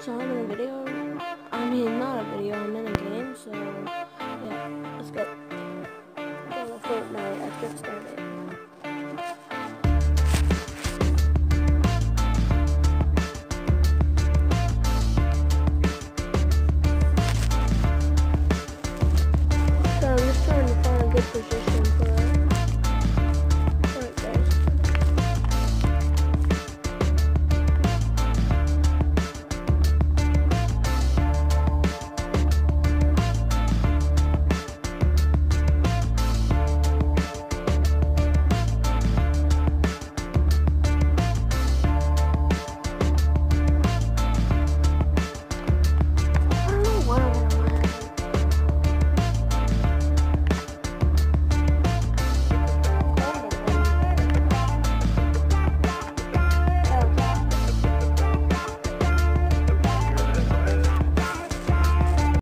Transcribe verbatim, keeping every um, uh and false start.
time in a video. I mean, not a video, I'm in a game, so yeah, let's go. Go to Fortnite, let's get started.